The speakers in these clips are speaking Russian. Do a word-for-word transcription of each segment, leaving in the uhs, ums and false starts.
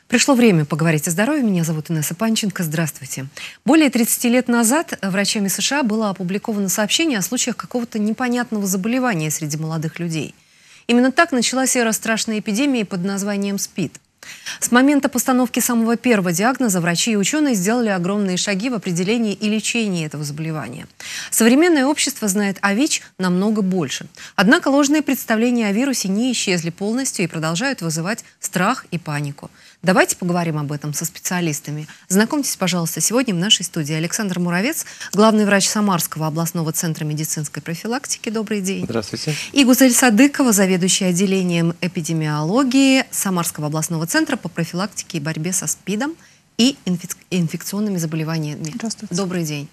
Пришло время поговорить о здоровье. Меня зовут Инесса Панченко. Здравствуйте. Более тридцати лет назад врачами США было опубликовано сообщение о случаях какого-то непонятного заболевания среди молодых людей. Именно так началась эра страшной эпидемии под названием СПИД. С момента постановки самого первого диагноза врачи и ученые сделали огромные шаги в определении и лечении этого заболевания. Современное общество знает о ВИЧ намного больше. Однако ложные представления о вирусе не исчезли полностью и продолжают вызывать страх и панику. Давайте поговорим об этом со специалистами. Знакомьтесь, пожалуйста, сегодня в нашей студии Александр Муравец, главный врач Самарского областного центра медицинской профилактики. Добрый день. Здравствуйте. И Гузель Садыкова, заведующая отделением эпидемиологии Самарского областного центра по профилактике и борьбе со СПИДом и инфек... инфекционными заболеваниями. Здравствуйте. Добрый день.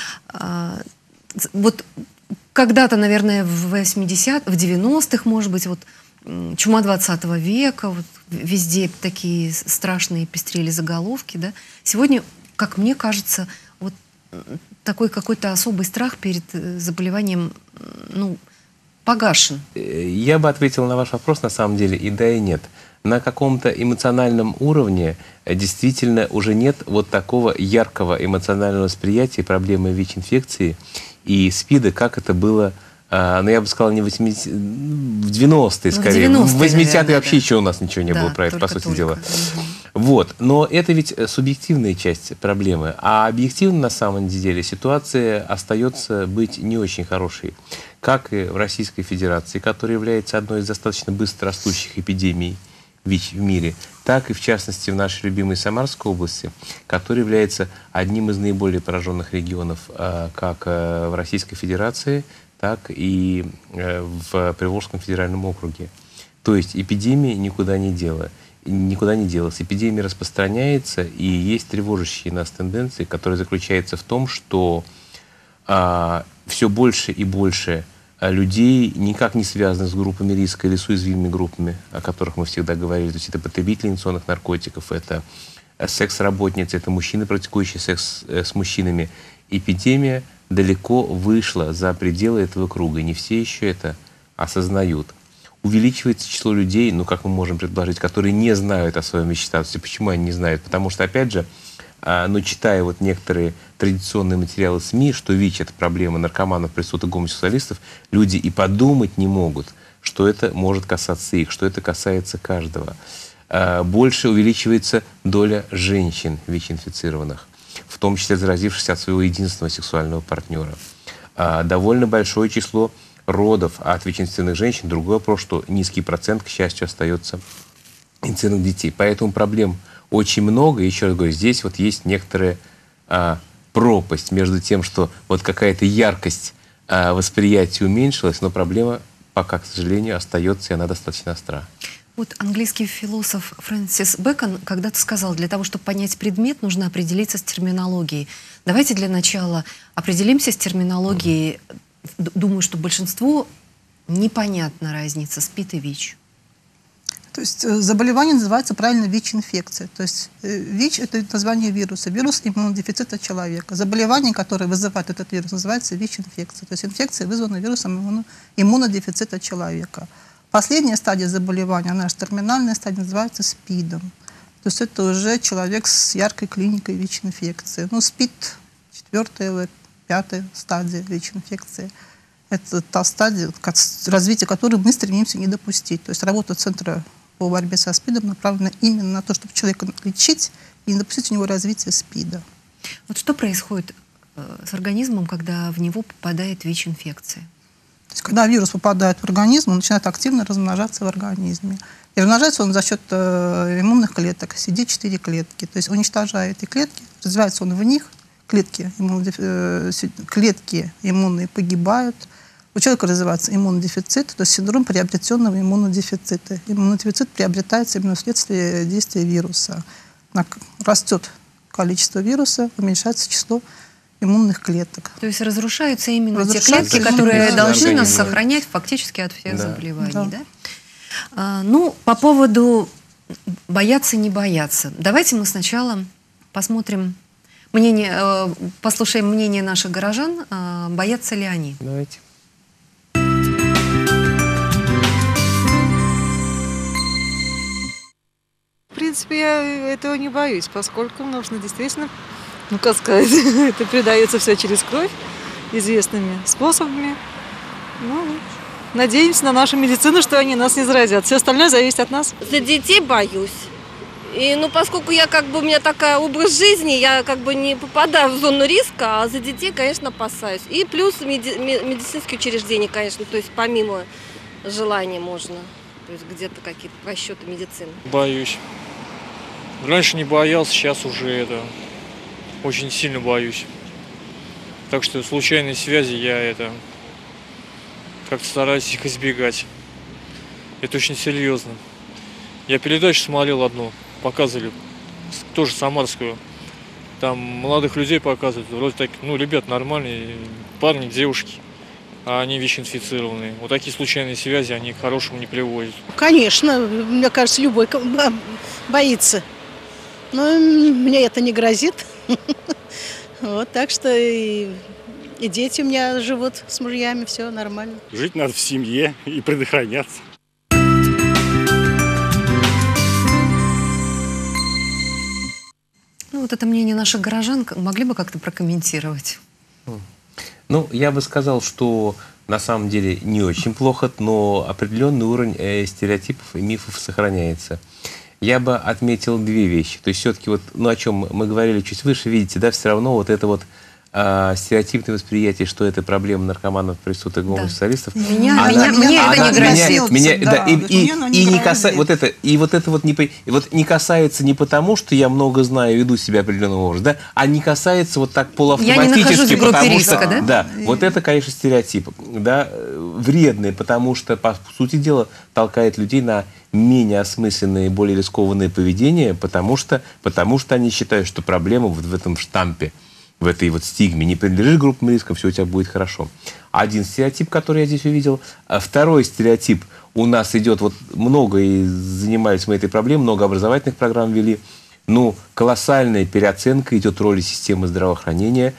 А, вот когда-то, наверное, в восьмидесятых, в девяностых, может быть, вот чума двадцатого века, вот, везде такие страшные пестрели заголовки, да. Сегодня, как мне кажется, вот такой какой-то особый страх перед заболеванием, ну, погашен. Я бы ответил на ваш вопрос на самом деле и да, и нет. На каком-то эмоциональном уровне действительно уже нет вот такого яркого эмоционального восприятия проблемы ВИЧ-инфекции и СПИДа, как это было, ну, я бы сказал, не в восьмидесятые, в девяностые скорее. Ну, в восьмидесятые вообще да. еще у нас ничего не да, было про это, по сути только. дела. Вот. Но это ведь субъективная часть проблемы. А объективно, на самом деле, ситуация остается быть не очень хорошей. Как и в Российской Федерации, которая является одной из достаточно быстро растущих эпидемий ВИЧ в мире, так и, в частности, в нашей любимой Самарской области, которая является одним из наиболее пораженных регионов как в Российской Федерации, так и в Приволжском федеральном округе. То есть эпидемия никуда не дела, никуда не делась. Эпидемия распространяется, и есть тревожащие нас тенденции, которые заключаются в том, что а, все больше и больше людей никак не связаны с группами риска или с уязвимыми группами, о которых мы всегда говорили. То есть это потребители инъекционных наркотиков, это секс-работницы, это мужчины, практикующие секс с мужчинами. Эпидемия далеко вышла за пределы этого круга. Не все еще это осознают. Увеличивается число людей, ну, как мы можем предположить, которые не знают о своем ВИЧ-статусе. Почему они не знают? Потому что, опять же, ну, читая вот некоторые традиционные материалы СМИ, что ВИЧ — это проблема наркоманов, проституток, гомосексуалистов, люди и подумать не могут, что это может касаться их, что это касается каждого. Больше увеличивается доля женщин ВИЧ-инфицированных, в том числе заразившихся от своего единственного сексуального партнера. А, довольно большое число родов от ВИЧ-инфицированных женщин. Другой вопрос, что низкий процент, к счастью, остается инфицированных детей. Поэтому проблем очень много. И еще раз говорю, здесь вот есть некоторая а, пропасть между тем, что вот какая-то яркость а, восприятия уменьшилась, но проблема пока, к сожалению, остается, и она достаточно остра. Вот английский философ Фрэнсис Бэкон когда-то сказал, для того, чтобы понять предмет, нужно определиться с терминологией. Давайте для начала определимся с терминологией. Думаю, что большинству непонятна разница СПИД и ВИЧ. То есть заболевание называется правильно ВИЧ-инфекция. То есть ВИЧ — это название вируса, вирус иммунодефицита человека. Заболевание, которое вызывает этот вирус, называется ВИЧ-инфекция. То есть инфекция вызвана вирусом иммунодефицита человека. Последняя стадия заболевания, она же терминальная стадия, называется СПИДом. То есть это уже человек с яркой клиникой ВИЧ-инфекции. Ну, СПИД — четвертая, пятая стадия ВИЧ-инфекции. Это та стадия, развитие которой мы стремимся не допустить. То есть работа Центра по борьбе со СПИДом направлена именно на то, чтобы человека лечить и не допустить у него развития СПИДа. Вот что происходит с организмом, когда в него попадает ВИЧ-инфекция? То есть, когда вирус попадает в организм, он начинает активно размножаться в организме. И размножается он за счет э, иммунных клеток, си ди четыре клетки. То есть уничтожая эти клетки, развивается он в них, клетки, иммунодеф... э, клетки иммунные погибают. У человека развивается иммунодефицит, то есть синдром приобретенного иммунодефицита. Иммунодефицит приобретается именно вследствие действия вируса. Растет количество вируса, уменьшается число иммунных клеток. То есть разрушаются именно разрушаются те клетки, которые да, должны организм. нас сохранять фактически от всех да. заболеваний. Да. Да? А, ну, по поводу бояться, не бояться. Давайте мы сначала посмотрим мнение, э, послушаем мнение наших горожан, э, боятся ли они. Давайте. принципе, я этого не боюсь, поскольку нужно действительно, ну, как сказать, это передается все через кровь, известными способами. Ну, надеемся на нашу медицину, что они нас не заразят. Все остальное зависит от нас. За детей боюсь. И, ну, поскольку я, как бы, у меня такая образ жизни, я, как бы, не попадаю в зону риска, а за детей, конечно, опасаюсь. И плюс меди- медицинские учреждения, конечно, то есть помимо желания можно, то есть где-то какие-то просчеты медицины. Боюсь. Раньше не боялся, сейчас уже это очень сильно боюсь. Так что случайные связи я это как-то стараюсь их избегать. Это очень серьезно. Я передачу смотрел одну, показывали, тоже самарскую. Там молодых людей показывают, вроде так, ну, ребят нормальные, парни, девушки, а они ВИЧ-инфицированные. Вот такие случайные связи, они к хорошему не приводят. Конечно, мне кажется, любой боится. Но мне это не грозит. Вот, так что и, и дети у меня живут с мужьями, все нормально. Жить надо в семье и предохраняться. Ну, вот это мнение наших горожан могли бы как-то прокомментировать? Ну, я бы сказал, что на самом деле не очень плохо, но определенный уровень э, стереотипов и мифов сохраняется. Я бы отметил две вещи. То есть все-таки вот, ну, о чем мы говорили чуть выше, видите, да, все равно вот это вот э, стереотипное восприятие, что это проблема наркоманов, проституток, гомосексуалистов. Меня, она, меня, мне она, это не грозит. Меня, меня, да, да, и, и, мне не и не грозит. касается вот это, и вот это вот не, и вот не касается не потому, что я много знаю и веду себя определенным образом, да, а не касается вот так полуавтоматически, я не нахожусь в группе потому риска, что, да? да, вот это, конечно, стереотип, да, вредный, потому что, по сути дела, толкает людей на менее осмысленное и более рискованное поведение, потому что, потому что они считают, что проблема вот в этом штампе, в этой вот стигме. Не принадлежишь группам риска, все у тебя будет хорошо. Один стереотип, который я здесь увидел. А второй стереотип. У нас идет вот много, и занимались мы этой проблемой, много образовательных программ вели. Ну, колоссальная переоценка идет роли системы здравоохранения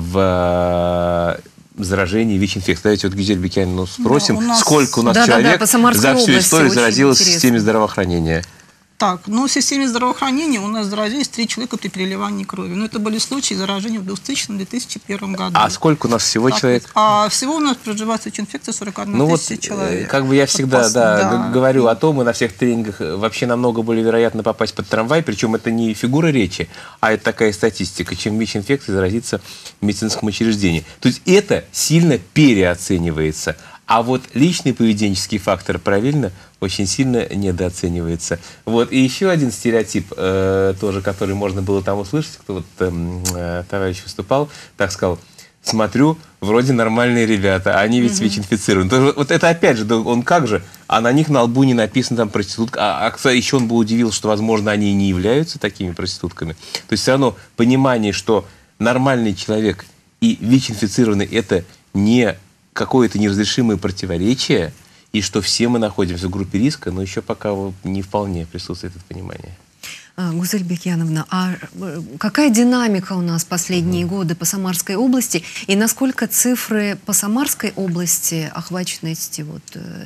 в заражении ВИЧ-инфекцией. Давайте вот Гюзель Бекянину спросим, Да, у нас... сколько у нас да, человек да, да, за всю историю заразилось в интересно. системе здравоохранения? Так, ну в системе здравоохранения у нас заразились три человека при переливании крови. Но это были случаи заражения в двухтысячном — две тысячи первом году. А сколько у нас всего так, человек? А всего у нас проживает с ВИЧ-инфекцией сорок одна ну тысяча вот, человек. Как бы я всегда вот, да, да. говорю о том, и на всех тренингах вообще намного более вероятно попасть под трамвай, причем это не фигура речи, а это такая статистика, чем ВИЧ-инфекция заразится в медицинском учреждении. То есть это сильно переоценивается. А вот личный поведенческий фактор, правильно, очень сильно недооценивается. Вот. И еще один стереотип, э, тоже, который можно было там услышать, кто вот э, товарищ выступал, так сказал: смотрю, вроде нормальные ребята, а они ведь mm-hmm. ВИЧ-инфицированы. То, вот это опять же, он как же, а на них на лбу не написано там проститутка, а, а еще он бы удивился, что, возможно, они и не являются такими проститутками. То есть все равно понимание, что нормальный человек и ВИЧ-инфицированный — это не какое-то неразрешимое противоречие, и что все мы находимся в группе риска, но еще пока не вполне присутствует это понимание. Гузель Бекьяновна, а какая динамика у нас последние mm-hmm. годы по Самарской области, и насколько цифры по Самарской области охваченности вот,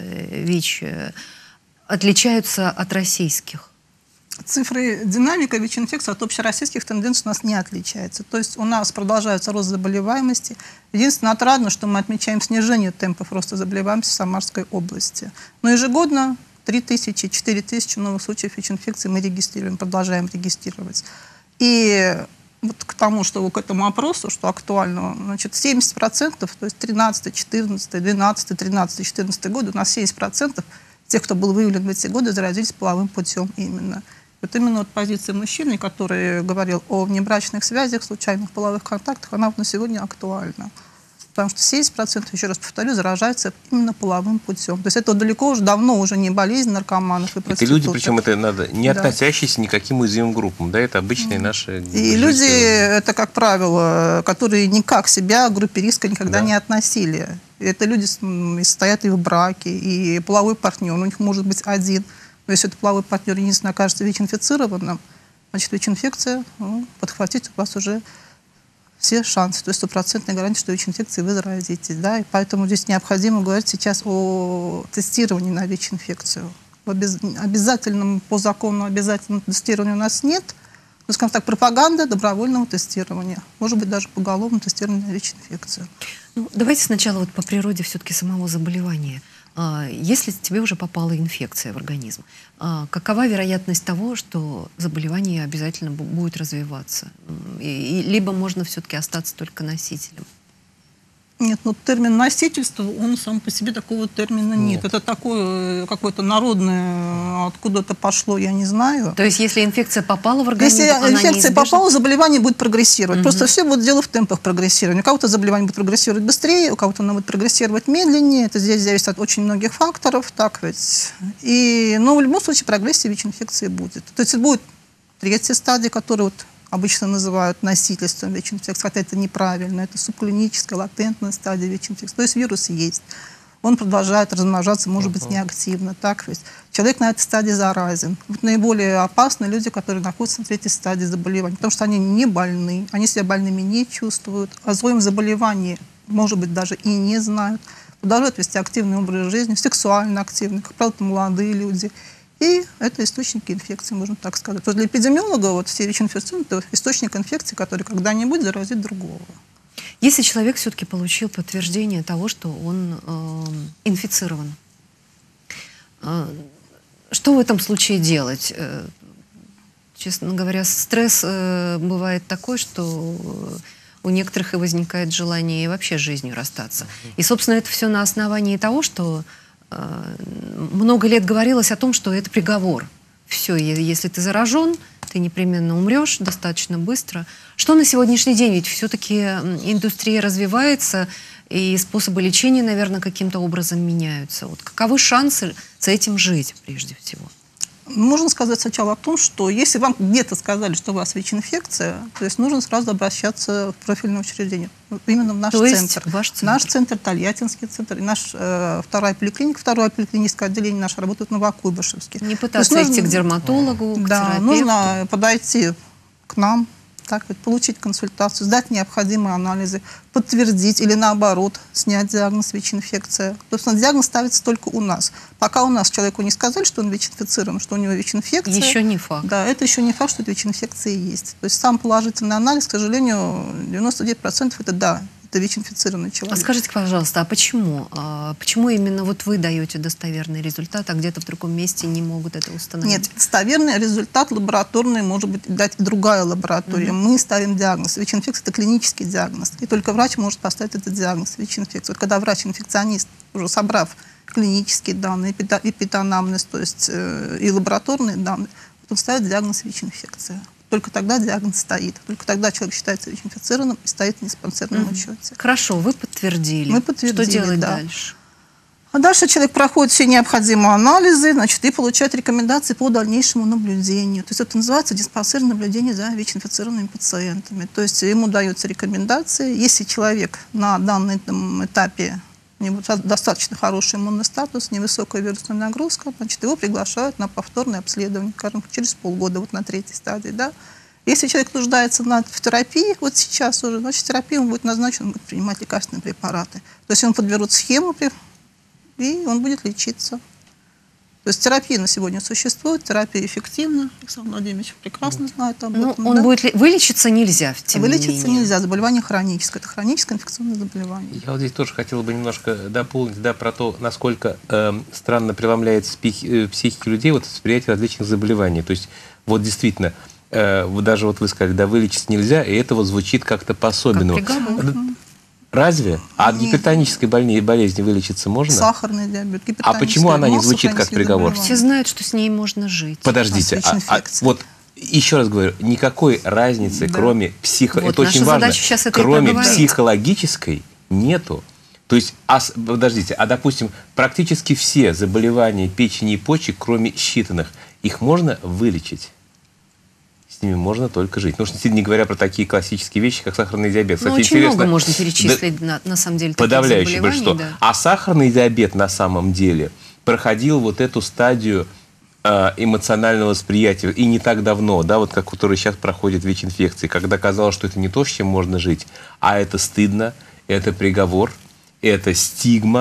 ВИЧ отличаются от российских? Цифры, динамика ВИЧ-инфекции от общероссийских тенденций у нас не отличается. То есть у нас продолжается рост заболеваемости. Единственное, отрадно, что мы отмечаем снижение темпов роста заболеваемости в Самарской области. Но ежегодно три тысячи — четыре тысячи новых случаев ВИЧ-инфекции мы регистрируем, продолжаем регистрировать. И вот к тому, что к этому опросу, что актуально, значит, семьдесят процентов, то есть тринадцатый, четырнадцатый, двенадцатый, тринадцатый, четырнадцатый годы, у нас семьдесят процентов тех, кто был выявлен в эти годы, заразились половым путем именно. Вот именно вот позиция мужчины, который говорил о внебрачных связях, случайных половых контактах, она вот на сегодня актуальна. Потому что семьдесят процентов, еще раз повторю, заражаются именно половым путем. То есть это далеко уже, давно уже не болезнь наркоманов и проституток. Это люди, причем это надо, не да. относящиеся ни к каким уязвимым группам. Да, это обычные mm. наши... И люди, это, как правило, которые никак себя к группе риска никогда да. не относили. Это люди состоят и в браке, и половой партнер, у них может быть один. Но если этот половой партнер единственно окажется ВИЧ-инфицированным, значит, ВИЧ-инфекция, ну, подхватить у вас уже все шансы. То есть стопроцентная гарантия, что ВИЧ-инфекцией вы заразитесь. Да? И поэтому здесь необходимо говорить сейчас о тестировании на ВИЧ-инфекцию. обяз... обязательном, по закону обязательного тестирования у нас нет. Ну, скажем так, пропаганда добровольного тестирования. Может быть, даже поголовное тестирование на ВИЧ-инфекцию. Ну, давайте сначала вот по природе все-таки самого заболевания. А, если тебе уже попала инфекция в организм, а, какова вероятность того, что заболевание обязательно будет развиваться? И, и, либо можно все-таки остаться только носителем? Нет, ну термин носительство, он сам по себе такого термина нет. нет. Это такое какое-то народное, откуда-то пошло, я не знаю. То есть если инфекция попала в организм, если она инфекция неизбежна? попала, заболевание будет прогрессировать. Угу. Просто все будет дело в темпах прогрессирования. У кого-то заболевание будет прогрессировать быстрее, у кого-то оно будет прогрессировать медленнее. Это здесь зависит от очень многих факторов, так ведь. И, но в любом случае прогрессия ВИЧ-инфекции будет. То есть будет третья стадия, которая вот обычно называют носительством ВИЧ-инфекции, хотя это неправильно, это субклиническая, латентная стадия ВИЧ-инфекции. То есть вирус есть, он продолжает размножаться, может быть, неактивно. Так ведь человек на этой стадии заразен. Вот наиболее опасны люди, которые находятся на третьей стадии заболевания, потому что они не больны, они себя больными не чувствуют, о своем заболевании, может быть, даже и не знают, продолжают вести активный образ жизни, сексуально активный, как правило, это молодые люди. И это источники инфекции, можно так сказать. То есть для эпидемиолога вот все ВИЧ-инфекции – это источник инфекции, который когда-нибудь заразит другого. Если человек все-таки получил подтверждение того, что он э, инфицирован, э, что в этом случае делать? Э, честно говоря, стресс э, бывает такой, что у некоторых и возникает желание вообще с жизнью расстаться. И, собственно, это все на основании того, что много лет говорилось о том, что это приговор. Все, если ты заражен, ты непременно умрешь достаточно быстро. Что на сегодняшний день? Ведь все-таки индустрия развивается, и способы лечения, наверное, каким-то образом меняются. Вот каковы шансы с этим жить, прежде всего? Можно сказать сначала о том, что если вам где-то сказали, что у вас ВИЧ-инфекция, то есть нужно сразу обращаться в профильное учреждение. Именно в наш то центр. Есть ваш центр. Наш центр, Тольяттинский центр, и наш э, вторая поликлиника, второе поликлиническое отделение наше работает в Новокуйбышевске. Не пытаться нужно, идти к дерматологу, к да, терапевту. Нужно подойти к нам, так вот, получить консультацию, сдать необходимые анализы, подтвердить или наоборот снять диагноз ВИЧ-инфекция. Собственно, диагноз ставится только у нас. Пока у нас человеку не сказали, что он ВИЧ-инфицирован, что у него ВИЧ-инфекция. Еще не факт. Да, это еще не факт, что ВИЧ-инфекция есть. То есть сам положительный анализ, к сожалению, девяносто девять процентов это да. Это ВИЧ-инфицированный человек. А скажите, пожалуйста, а почему? А почему именно вот вы даете достоверный результат, а где-то в другом месте не могут это установить? Нет, достоверный результат лабораторный может быть дать и другая лаборатория. Mm-hmm. Мы ставим диагноз. ВИЧ-инфекция – это клинический диагноз. И только врач может поставить этот диагноз ВИЧ-инфекции. Вот когда врач-инфекционист, уже собрав клинические данные, эпиданамнез, то есть э, и лабораторные данные, он ставит диагноз ВИЧ-инфекция. Только тогда диагноз стоит. Только тогда человек считается ВИЧ-инфицированным и стоит в диспансерном mm-hmm. учете. Хорошо, вы подтвердили. Мы подтвердили, Что делать да. дальше? А дальше человек проходит все необходимые анализы, значит, и получает рекомендации по дальнейшему наблюдению. То есть это называется диспансерное наблюдение за ВИЧ-инфицированными пациентами. То есть ему даются рекомендации. Если человек на данном этапе у него достаточно хороший иммунный статус, невысокая вирусная нагрузка, значит, его приглашают на повторное обследование, скажем, через полгода, вот на третьей стадии, да. Если человек нуждается в терапии, вот сейчас уже, значит, терапию он будет назначен, он будет принимать лекарственные препараты. То есть он подберут схему, и он будет лечиться. То есть терапия на сегодня существует, терапия эффективна. Александр Владимирович прекрасно знает об этом. Ну, он да? будет ли... Вылечиться нельзя, тем Вылечиться не менее. нельзя, заболевание хроническое. Это хроническое инфекционное заболевание. Я вот здесь тоже хотел бы немножко дополнить, да, про то, насколько э, странно преломляется психи, э, психики людей вот восприятие различных заболеваний. То есть вот действительно, э, даже вот вы сказали, да, вылечиться нельзя, и это вот звучит как-то по-особенному. Разве? А от гипертонической болезни вылечиться можно? Сахарный диабет, А почему она не звучит как приговор? Все знают, что с ней можно жить. Подождите, а, а, вот еще раз говорю, никакой разницы, да. кроме психо... Вот, это очень важно, это кроме психологической нету. То есть, а, подождите, а допустим, практически все заболевания печени и почек, кроме считанных, их можно вылечить? С ними можно только жить. Ну, не говоря про такие классические вещи, как сахарный диабет. Ну, очень много можно перечислить, да, на, на самом деле, подавляющее большинство. Да. А сахарный диабет на самом деле проходил вот эту стадию э, эмоционального восприятия. И не так давно, да, вот как который сейчас проходит ВИЧ-инфекции, когда казалось, что это не то, с чем можно жить, а это стыдно, это приговор, это стигма,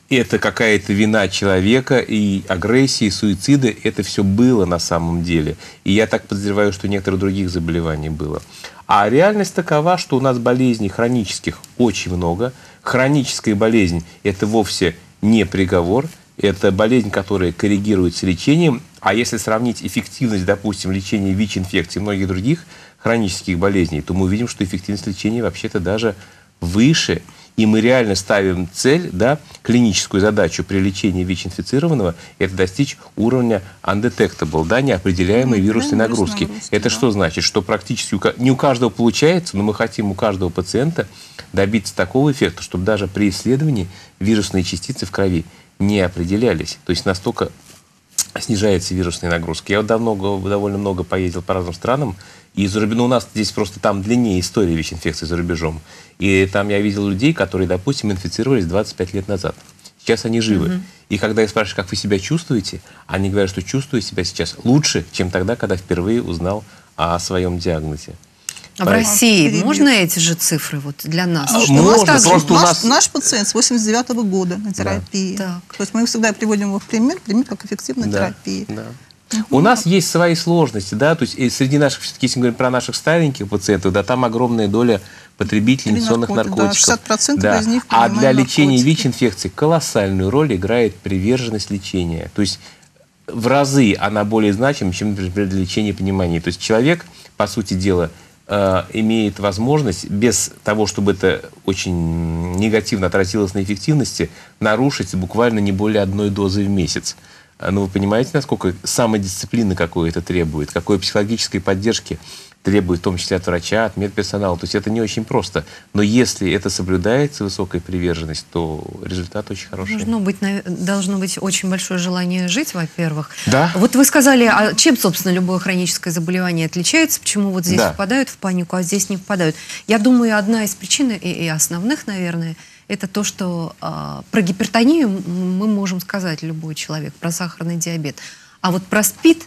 это какая-то вина человека, и агрессия, и суициды, это все было на самом деле. И я так подозреваю, что некоторых других заболеваний было. А реальность такова, что у нас болезней хронических очень много. Хроническая болезнь – это вовсе не приговор, это болезнь, которая коррегируется лечением. А если сравнить эффективность, допустим, лечения ВИЧ-инфекции и многих других хронических болезней, то мы увидим, что эффективность лечения вообще-то даже выше. И мы реально ставим цель, да, клиническую задачу при лечении ВИЧ-инфицированного – это достичь уровня undetectable, да, неопределяемой вирусной нагрузки. нагрузки это да. Что значит? Что практически у, не у каждого получается, но мы хотим у каждого пациента добиться такого эффекта, чтобы даже при исследовании вирусные частицы в крови не определялись. То есть настолько снижается вирусная нагрузка. Я вот давно, довольно много поездил по разным странам, и за рубежом, ну, у нас здесь просто там длиннее история ВИЧ-инфекции за рубежом. И там я видел людей, которые, допустим, инфицировались двадцать пять лет назад. Сейчас они живы. Mm-hmm. И когда я спрашиваю, как вы себя чувствуете, они говорят, что чувствую себя сейчас лучше, чем тогда, когда впервые узнал о своем диагнозе. А в России перебью. Можно эти же цифры вот для нас? А, можно, также, просто наш, у нас... наш пациент с восемьдесят девятого года на терапии. Да. То есть мы всегда приводим его в пример, пример как эффективной да. терапии. Да. У нас есть свои сложности, да, то есть и среди наших, все-таки, если мы говорим про наших стареньких пациентов, да, там огромная доля потребителей инъекционных наркотиков. Да, шестьдесят процентов да. из них А для лечения ВИЧ-инфекции колоссальную роль играет приверженность лечения. То есть в разы она более значима, чем, например, для лечения пневмонии. То есть человек, по сути дела, э, имеет возможность, без того, чтобы это очень негативно отразилось на эффективности, нарушить буквально не более одной дозы в месяц. Ну, вы понимаете, насколько самодисциплины какой это требует, какой психологической поддержки требует, в том числе от врача, от медперсонала. То есть это не очень просто. Но если это соблюдается, высокая приверженность, то результат очень хороший. Должно быть, должно быть очень большое желание жить, во-первых. Да. Вот вы сказали, а чем, собственно, любое хроническое заболевание отличается? Почему вот здесь да. впадают в панику, а здесь не впадают? Я думаю, одна из причин, и, и основных, наверное, это то, что э, про гипертонию мы можем сказать, любой человек, про сахарный диабет. А вот про СПИД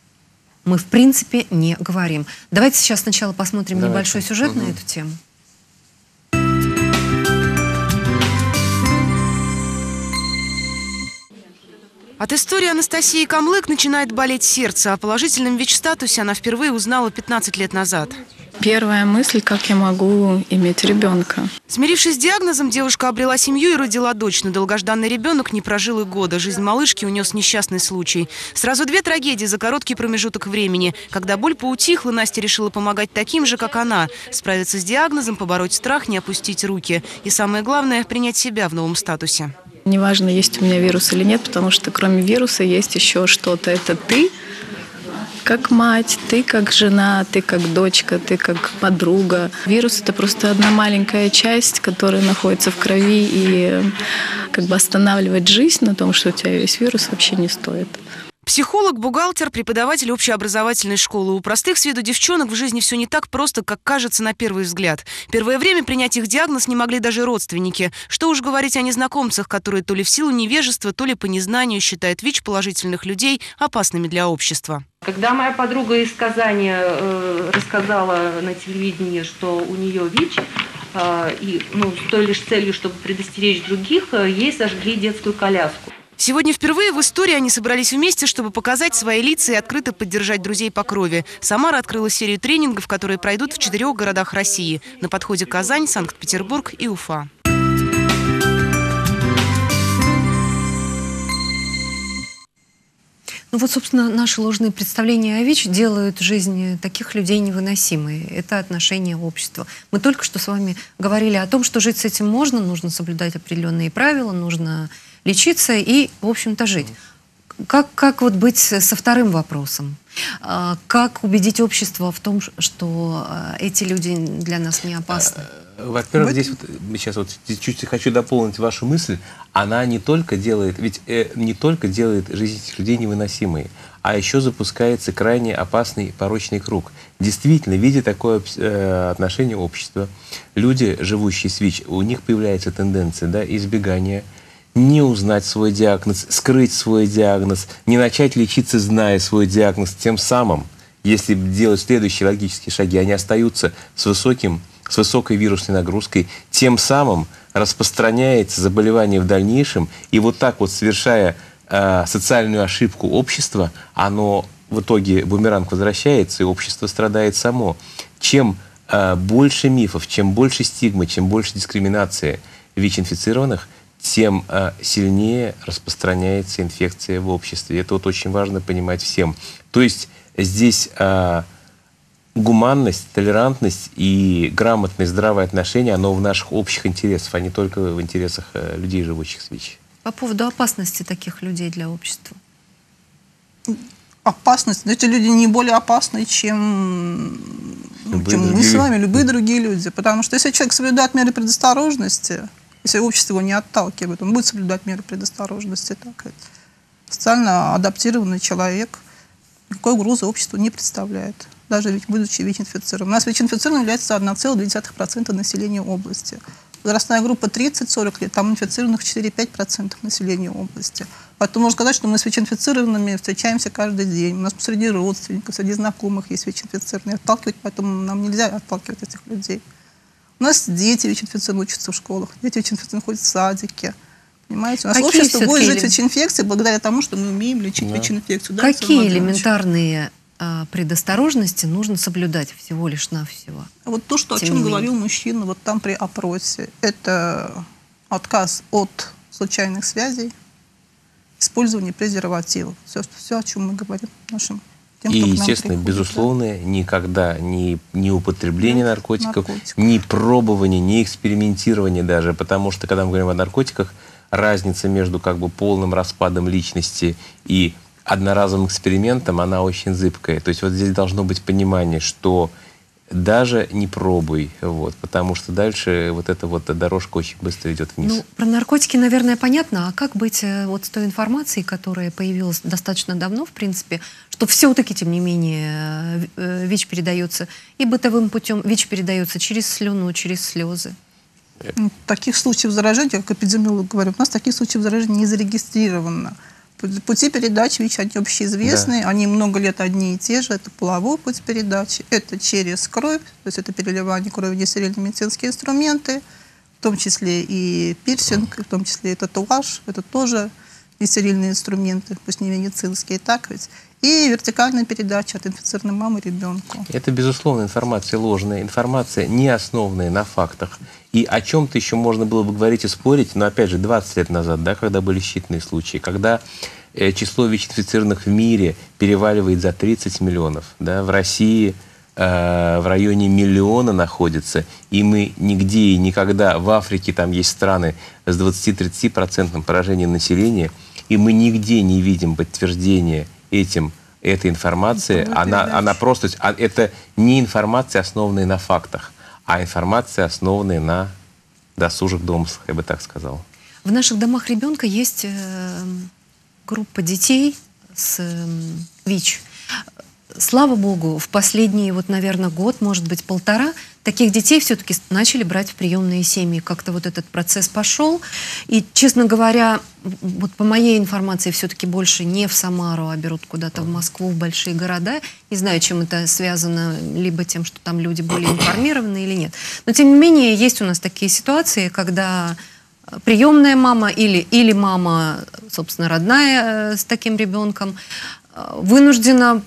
мы, в принципе, не говорим. Давайте сейчас сначала посмотрим Давайте. небольшой сюжет угу. на эту тему. От истории Анастасии Камлык начинает болеть сердце. О положительном ВИЧ-статусе она впервые узнала пятнадцать лет назад. Первая мысль, как я могу иметь ребенка. Смирившись с диагнозом, девушка обрела семью и родила дочь, но долгожданный ребенок не прожил и года. Жизнь малышки унес несчастный случай. Сразу две трагедии за короткий промежуток времени. Когда боль поутихла, Настя решила помогать таким же, как она. Справиться с диагнозом, побороть страх, не опустить руки. И самое главное – принять себя в новом статусе. Неважно, есть у меня вирус или нет, потому что кроме вируса есть еще что-то. Это ты, как мать, ты как жена, ты как дочка, ты как подруга. Вирус – это просто одна маленькая часть, которая находится в крови, и как бы останавливать жизнь на том, что у тебя есть вирус, вообще не стоит. Психолог, бухгалтер, преподаватель общеобразовательной школы. У простых с виду девчонок в жизни все не так просто, как кажется на первый взгляд. Первое время принять их диагноз не могли даже родственники. Что уж говорить о незнакомцах, которые то ли в силу невежества, то ли по незнанию считают ВИЧ-положительных людей опасными для общества. Когда моя подруга из Казани э, рассказала на телевидении, что у нее ВИЧ, э, и ну, с той лишь целью, чтобы предостеречь других, э, ей сожгли детскую коляску. Сегодня впервые в истории они собрались вместе, чтобы показать свои лица и открыто поддержать друзей по крови. Самара открыла серию тренингов, которые пройдут в четырех городах России. На подходе Казань, Санкт-Петербург и Уфа. Ну вот, собственно, наши ложные представления о ВИЧ делают жизнь таких людей невыносимой. Это отношение общества. Мы только что с вами говорили о том, что жить с этим можно, нужно соблюдать определенные правила, нужно лечиться и, в общем-то, жить. Как, как вот быть со вторым вопросом? Как убедить общество в том, что эти люди для нас не опасны? Во-первых, здесь вот, сейчас вот чуть-чуть хочу дополнить вашу мысль. Она не только делает, ведь э, не только делает жизнь этих людей невыносимой, а еще запускается крайне опасный порочный круг. Действительно, видя такое э, отношение общества, люди, живущие с ВИЧ, у них появляется тенденция, да, избегания, не узнать свой диагноз, скрыть свой диагноз, не начать лечиться, зная свой диагноз. Тем самым, если делать следующие логические шаги, они остаются с, высоким, с высокой вирусной нагрузкой, тем самым распространяется заболевание в дальнейшем, и вот так вот, совершая э, социальную ошибку общества, оно в итоге бумеранг возвращается, и общество страдает само. Чем э, больше мифов, чем больше стигмы, чем больше дискриминации ВИЧ-инфицированных, тем э, сильнее распространяется инфекция в обществе. Это вот очень важно понимать всем. То есть здесь э, гуманность, толерантность и грамотное, здравое отношение, оно в наших общих интересах, а не только в интересах э, людей, живущих с ВИЧ. По поводу опасности таких людей для общества. Опасность. Эти люди не более опасны, чем, чем мы с вами, любые другие люди. Потому что если человек соблюдает меры предосторожности, если общество его не отталкивает, он будет соблюдать меры предосторожности. Так, социально адаптированный человек никакой угрозы обществу не представляет, даже ведь будучи ВИЧ-инфицированным. У нас ВИЧ-инфицированным является одна целая две десятых процента населения области. Возрастная группа тридцать-сорок лет, там инфицированных четыре-пять процентов населения области. Поэтому можно сказать, что мы с ВИЧ-инфицированными встречаемся каждый день. У нас среди родственников, среди знакомых есть ВИЧ-инфицированные. Отталкивать, поэтому нам нельзя отталкивать этих людей. У нас дети ВИЧ-инфицированные учатся в школах, дети ВИЧ-инфицированные ходят в садике. Понимаете? У нас Какие общество будет жить элем... ВИЧ-инфекцией благодаря тому, что мы умеем лечить да. ВИЧ-инфекцию. Да, Какие элементарные а, предосторожности нужно соблюдать всего лишь навсего? Вот то, что, о чем говорил мужчина вот там при опросе, это отказ от случайных связей, использование презервативов. Все, все, о чем мы говорим нашим тем, и, кто к нам естественно, приходит, безусловно, да. никогда ни, ни употребление да, наркотиков, наркотиков, ни пробование, ни экспериментирование даже, потому что, когда мы говорим о наркотиках, разница между как бы полным распадом личности и одноразовым экспериментом, она очень зыбкая. То есть вот здесь должно быть понимание, что даже не пробуй, вот, потому что дальше вот эта вот дорожка очень быстро идет вниз. Ну, про наркотики, наверное, понятно. А как быть вот с той информацией, которая появилась достаточно давно, в принципе, что все-таки, тем не менее, ВИЧ передается и бытовым путем, ВИЧ передается через слюну, через слезы? Таких случаев заражения, как эпидемиолог говорит, у нас таких случаев заражения не зарегистрировано. Пути передачи ВИЧ, они общеизвестные, да. они много лет одни и те же. Это половой путь передачи, это через кровь, то есть это переливание крови, нестерильные медицинские инструменты, в том числе и пирсинг, в том числе и татуаж, это тоже нестерильные инструменты, пусть не медицинские, так ведь. И вертикальная передача от инфицированной мамы ребенку. Это, безусловно, информация ложная, информация, не основанная на фактах. И о чем-то еще можно было бы говорить и спорить, но, опять же, двадцать лет назад, да, когда были считанные случаи, когда э, число ВИЧ-инфицированных в мире переваливает за тридцать миллионов, да, в России э, в районе миллиона находится, и мы нигде и никогда, в Африке там есть страны с двадцатью-тридцатью процентным поражением населения, и мы нигде не видим подтверждения этим, этой информации, она, она просто, это не информация, основанная на фактах, а информация, основанная на досужих домыслах, я бы так сказал. В наших домах ребенка есть э, группа детей с э, ВИЧ. Слава богу, в последний, вот, наверное, год, может быть, полтора, таких детей все-таки начали брать в приемные семьи. Как-то вот этот процесс пошел. И, честно говоря, вот по моей информации, все-таки больше не в Самару, а берут куда-то в Москву, в большие города. Не знаю, чем это связано, либо тем, что там люди более информированы или нет. Но, тем не менее, есть у нас такие ситуации, когда приемная мама или, или мама, собственно, родная э, с таким ребенком, э, вынуждена,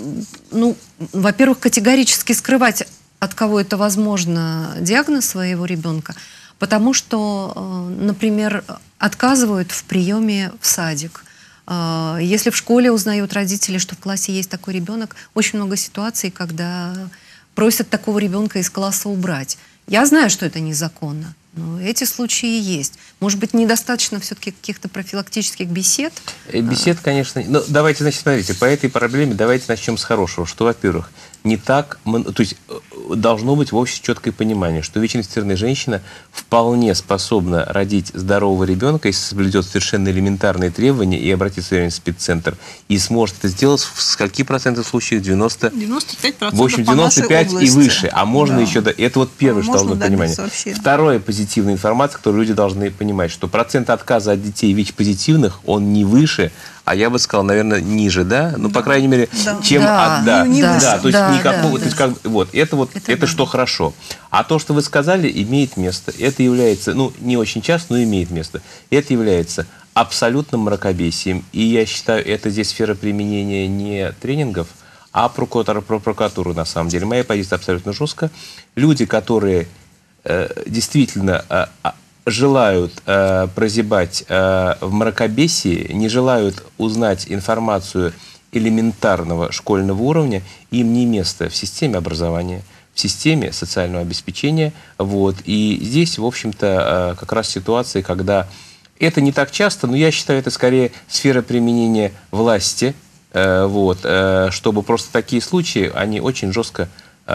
ну, во-первых, категорически скрывать, от кого это возможно, диагноз своего ребенка, потому что, например, отказывают в приеме в садик. Если в школе узнают родители, что в классе есть такой ребенок, очень много ситуаций, когда просят такого ребенка из класса убрать. Я знаю, что это незаконно, но эти случаи есть. Может быть, недостаточно все-таки каких-то профилактических бесед? Бесед, конечно. Но давайте, значит, смотрите, по этой проблеме давайте начнем с хорошего. Что, во-первых, не так, то есть должно быть в обществе четкое понимание, что ВИЧ-инфицированная женщина вполне способна родить здорового ребенка, если соблюдет совершенно элементарные требования и обратится в спеццентр, и сможет это сделать в скольки процентов случаев? девяносто? девяносто пять процентов. В общем, девяносто пять и выше. А можно да. еще... Это вот первое, что должно понимать. Второе, позитивная информация, которую люди должны понимать, что процент отказа от детей ВИЧ-позитивных, он не выше, а я бы сказал, наверное, ниже, да? Ну, по крайней мере, Да. чем... Да. от- да, Ну, не да, выше. то есть Да, никакого... да, то есть да. как, вот, это вот, Это это, да. что хорошо. А то, что вы сказали, имеет место. Это является, ну, не очень часто, но имеет место. Это является абсолютным мракобесием. И я считаю, это здесь сфера применения не тренингов, а прокуратура, про прокуратуру на самом деле. Моя позиция абсолютно жесткая. Люди, которые э, действительно э, желают э, прозябать э, в мракобесии, не желают узнать информацию элементарного школьного уровня, им не место в системе образования, в системе социального обеспечения. Вот. И здесь, в общем-то, э, как раз ситуация, когда это не так часто, но я считаю, это скорее сфера применения власти, э, вот, э, чтобы просто такие случаи, они очень жестко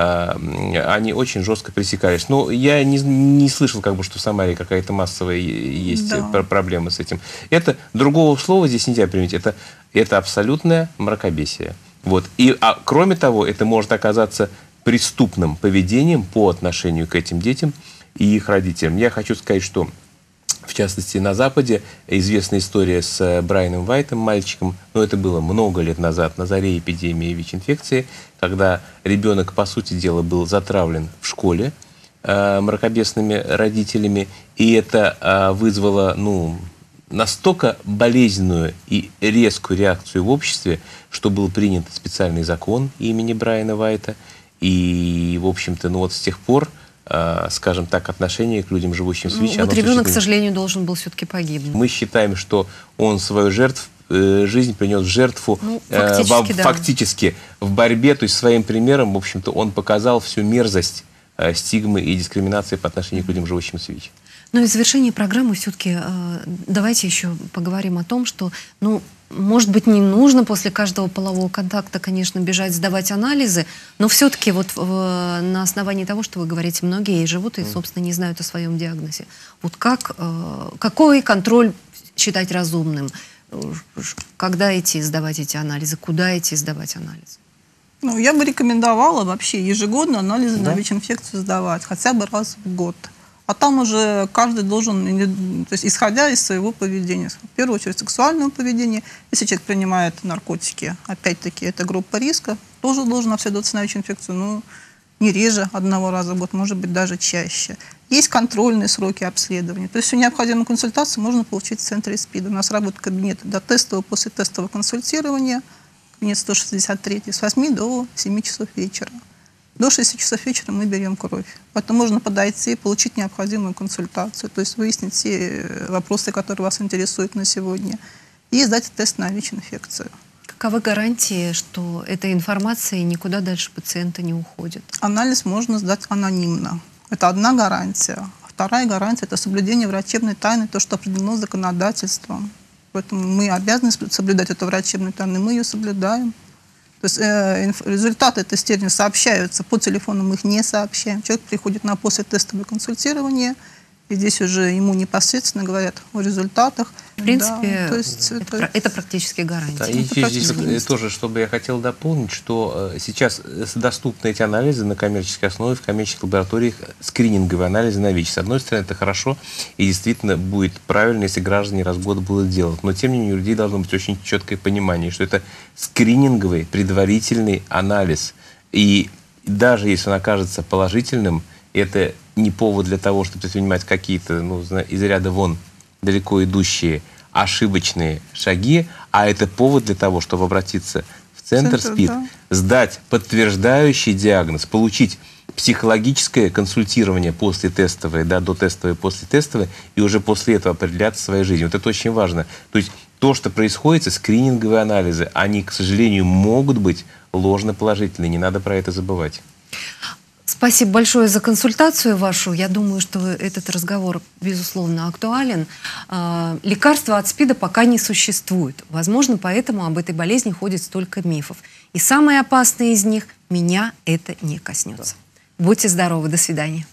они очень жестко пресекались. Но я не, не слышал, как бы, что в Самаре какая-то массовая есть Да. пр- проблема с этим. Это другого слова здесь нельзя применить. Это, это абсолютное мракобесие. Вот. И, а, кроме того, это может оказаться преступным поведением по отношению к этим детям и их родителям. Я хочу сказать, что в частности, на Западе известна история с Брайаном Уайтом, мальчиком, но это было много лет назад, на заре эпидемии ВИЧ-инфекции, когда ребенок, по сути дела, был затравлен в школе э, мракобесными родителями, и это э, вызвало, ну, настолько болезненную и резкую реакцию в обществе, что был принят специальный закон имени Брайана Уайта, и, в общем-то, ну вот с тех пор, скажем так, отношение к людям, живущим с ВИЧ. Ну, вот ребенок, к сожалению, должен был все-таки погибнуть. Мы считаем, что он свою жертву, жизнь принес в жертву ну, фактически, в, да. фактически в борьбе, то есть своим примером, в общем-то, он показал всю мерзость стигмы и дискриминации по отношению к людям, живущим с ВИЧ. Но и в завершении программы все-таки э, давайте еще поговорим о том, что, ну, может быть, не нужно после каждого полового контакта, конечно, бежать сдавать анализы, но все-таки вот э, на основании того, что вы говорите, многие живут и, собственно, не знают о своем диагнозе. Вот как, э, какой контроль считать разумным? Когда идти сдавать эти анализы? Куда идти сдавать анализы? Ну, я бы рекомендовала вообще ежегодно анализы Да. на ВИЧ-инфекцию сдавать, хотя бы раз в год. А там уже каждый должен, то есть исходя из своего поведения, в первую очередь сексуального поведения, если человек принимает наркотики, опять-таки это группа риска, тоже должен обследоваться на ВИЧ-инфекцию, ну, не реже одного раза в год, может быть, даже чаще. Есть контрольные сроки обследования. То есть всю необходимую консультацию можно получить в центре СПИДа. У нас работает кабинет до тестового, после тестового консультирования, кабинет сто шестьдесят три, с восьми до семи часов вечера. До шести часов вечера мы берем кровь. Поэтому можно подойти и получить необходимую консультацию, то есть выяснить все вопросы, которые вас интересуют на сегодня, и сдать тест на ВИЧ-инфекцию. Каковы гарантии, что эта информация никуда дальше пациента не уходит? Анализ можно сдать анонимно. Это одна гарантия. Вторая гарантия – это соблюдение врачебной тайны, то, что определено законодательством. Поэтому мы обязаны соблюдать эту врачебную тайну, мы ее соблюдаем. То есть э, инф, результаты тестирования сообщаются по телефону, мы их не сообщаем. Человек приходит на послетестовое консультирование, и здесь уже ему непосредственно говорят о результатах. В принципе, да, то есть, это, то это, это практически гарантия. Да, и это здесь практически. тоже, чтобы я хотел дополнить, что э, сейчас доступны эти анализы на коммерческой основе в коммерческих лабораториях, скрининговые анализы на ВИЧ. С одной стороны, это хорошо, и действительно будет правильно, если граждане раз в год будут делать. Но, тем не менее, у людей должно быть очень четкое понимание, что это скрининговый предварительный анализ. И даже если он окажется положительным, это не повод для того, чтобы предпринимать какие-то, ну, из ряда вон далеко идущие ошибочные шаги, а это повод для того, чтобы обратиться в центр, Центр, СПИД, да. сдать подтверждающий диагноз, получить психологическое консультирование после тестовое, да, до тестовое, после тестовое, и уже после этого определяться своей жизнью. Вот это очень важно. То есть то, что происходит, скрининговые анализы, они, к сожалению, могут быть ложноположительные, не надо про это забывать. Спасибо большое за консультацию вашу. Я думаю, что этот разговор, безусловно, актуален. Лекарства от СПИДа пока не существует. Возможно, поэтому об этой болезни ходит столько мифов. И самое опасное из них – меня это не коснется. Будьте здоровы. До свидания.